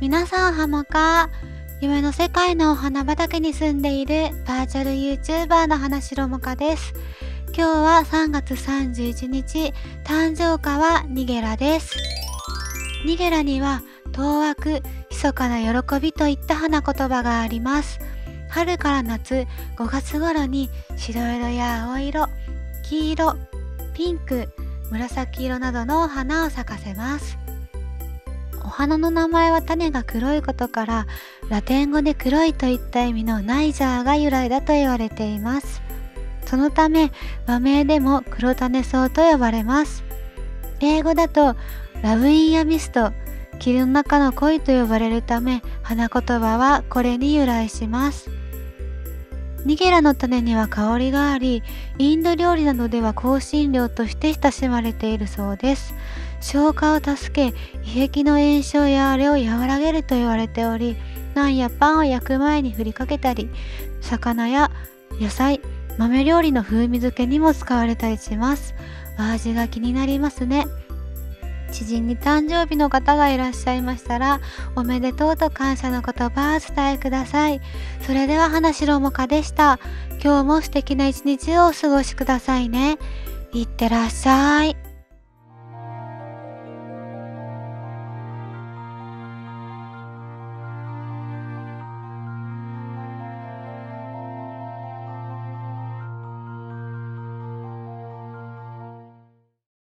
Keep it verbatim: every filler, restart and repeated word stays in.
皆さんハモか。夢の世界のお花畑に住んでいるバーチャル YouTuber の花城もかです。今日はさんがつさんじゅういちにち、誕生花はニゲラです。ニゲラには当惑、密かな喜びといった花言葉があります。春から夏、ごがつ頃に白色や青色、黄色、ピンク、紫色などの花を咲かせます。お花の名前は種が黒いことから、ラテン語で黒いといった意味のナイジャーが由来だと言われています。そのため和名でも黒種草と呼ばれます。英語だとラブインアミスト、霧の中の恋と呼ばれるため、花言葉はこれに由来します。ニゲラの種には香りがあり、インド料理などでは香辛料として親しまれているそうです。消化を助け、胃壁の炎症や荒れを和らげると言われており、ナンやパンを焼く前に振りかけたり、魚や野菜、豆料理の風味付けにも使われたりします。お味が気になりますね。知人に誕生日の方がいらっしゃいましたら、おめでとうと感謝の言葉をお伝えください。それでは花城もかでした。今日も素敵な一日をお過ごしくださいね。いってらっしゃい。